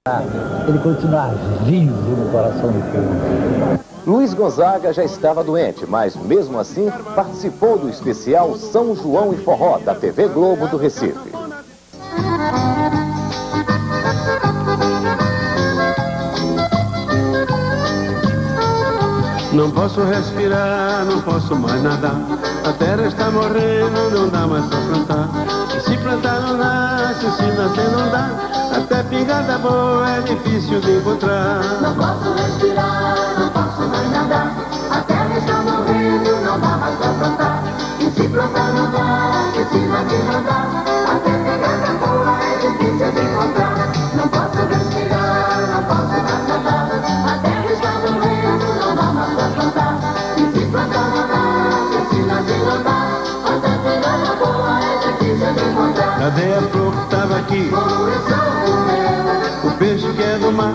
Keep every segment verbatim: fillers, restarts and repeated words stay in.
ele continua vivo no coração do povo. Luiz Gonzaga já estava doente, mas mesmo assim participou do especial São João e Forró da T V Globo do Recife. Não posso respirar, não posso mais nadar. A terra está morrendo, não dá mais pra plantar. E se plantar não nasce, se nascer não dá. Até pingada boa é difícil de encontrar. Não posso respirar, não posso mais nadar. A terra está morrendo, não dá mais pra plantar. E se plantar não dá, e se nascer não dá. Até pingada boa é difícil de encontrar. Não posso respirar, não posso mais nadar. A terra está morrendo, não dá mais pra plantar. E se plantar não dá, e se nascer não dá. Até pingada boa é difícil de encontrar. Cadê a flor que estava aqui? O peixe que é do mar.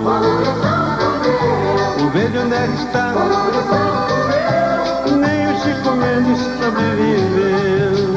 O verde onde é que está? Nem o Chico Mendes sobreviveu.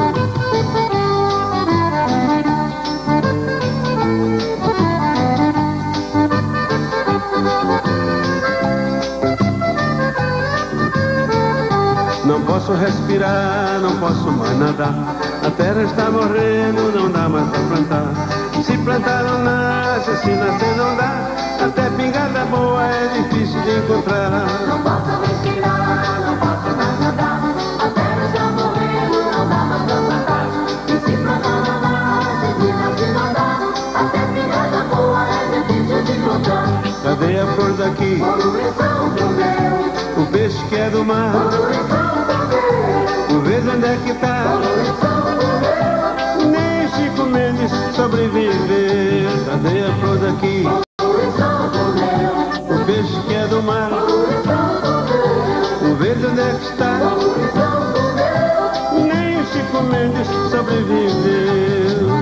Não posso respirar, não posso mais nadar. A terra está morrendo, não dá mais pra plantar. Se plantar não nasce, se nascer não dá. Até pingada boa é difícil de encontrar. Não posso respirar, não posso mais nadar. A terra está morrendo, não dá mais pra plantar. E se plantar não nasce, se nascer não dá. Até pingada boa é difícil de encontrar. Cadê a flor daqui? Poluição do meu. O peixe que é do mar. Poluição do meu. O verde onde é que tá? Poluição do meu. Nem Chico Mendes sobreviveu. Cadê a flor daqui? Poluição do meu. O peixe que é do mar. Poluição do meu. O verde onde é que está? Poluição do meu. Nem Chico Mendes sobreviveu.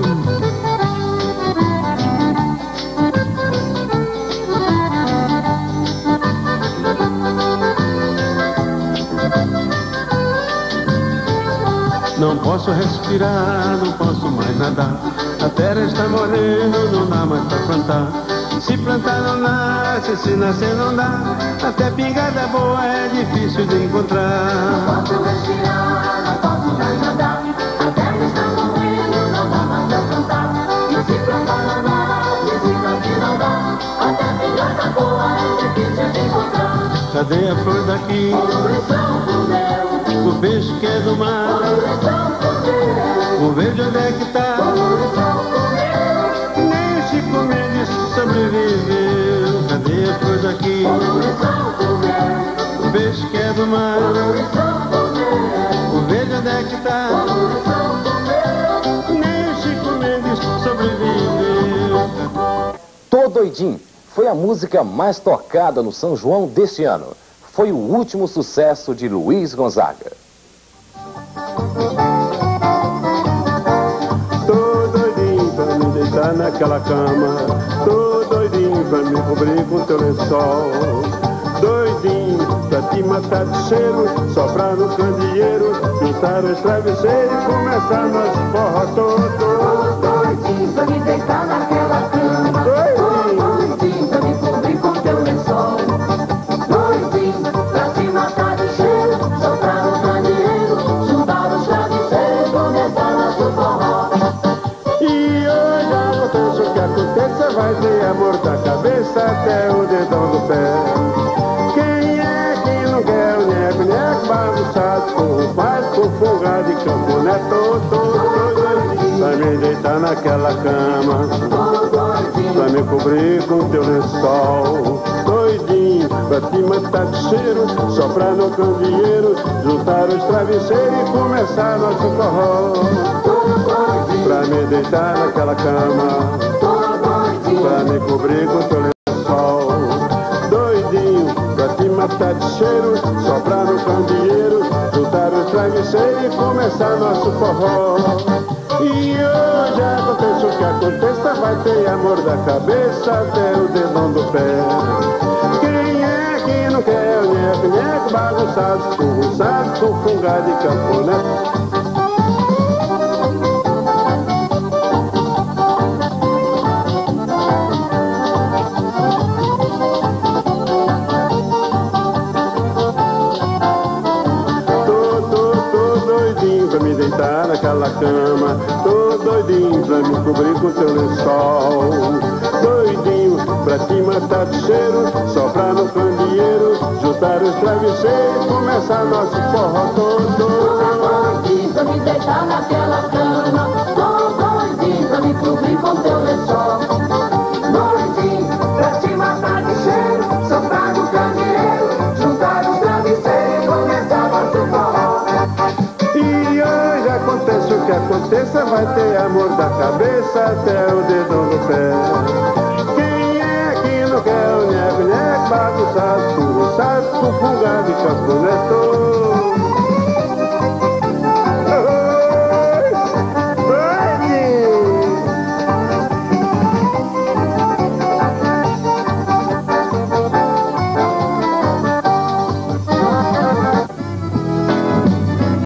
Não posso respirar, não posso mais nadar. A terra está morrendo, não dá mais pra plantar. Se plantar não nasce, se nascer não dá. Até pingada boa é difícil de encontrar. Não posso respirar, não posso mais nadar. A terra está morrendo, não dá mais pra plantar. E se plantar não nasce, se nascer não dá. Até pingada boa é difícil de encontrar. Cadê a flor daqui? Poluição do meu. O peixe que é do mar. Poluição do meu. O verde onde é que tá? Poluição do meu. Nem Chico Mendes sobreviveu. Cadê a flor daqui? Poluição do meu. O peixe que é do mar. Poluição do meu. O verde onde é que tá? Poluição do meu. Nem Chico Mendes sobreviveu. Tô Doidinho foi a música mais tocada no São João deste ano. Foi o último sucesso de Luiz Gonzaga. Tô doidinho pra me deitar naquela cama. Tô doidinho pra me cobrir com teu lençol. Doidinho pra te matar de cheiro, soprar no candeeiro, juntar os travesseiros e começar nosso forró todo. Doidinho pra me deitar naquela cama. Doidinho pra me cobrir com teu lençol. Doidinho pra te matar de cheiro, soprar no candeeiro, juntar os travesseiros e começar nosso forró. E hoje aconteça o que aconteça, vai ter amor da cabeça até o dedão do pé. Quem é que não quer o neco, neco bagunçado, corrupado, por folgado e camponé, tô, tô, tô doidinho pra me deitar naquela cama, pra me cobrir com teu lençol. Doidinho pra te matar de cheiro, soprar no candeeiro, juntar os travesseiros e começar nosso forró. Pra me deitar naquela cama, pra me cobrir com teu lençol. Doidinho pra te matar de cheiro, soprar no candeeiro, juntar os travesseiros e começar nosso forró. E hoje aconteça o que aconteça, vai ter amor da cabeça até o dedão do pé. Quem é que não quer o neco, neco bagunçado, escorruçado, com fungado e camponé? cobrir com teu lençol. Doidinho pra te matar de cheiro, soprar no candeeiro, juntar os travesseiros, começar nosso forró todo. Tô doidinho pra me deitar naquela cama, tô doidinho pra me cobrir com teu lençol. Doidinho pra te matar de cheiro, soprar no candeeiro, juntar os travesseiros, começar nosso forró. E hoje acontece o que aconteça, vai ter amor da cabeça até o dedão do pé. Quem é que não quer o nheco, nheco, bagunçado, turuçado, com fungado e campo neto?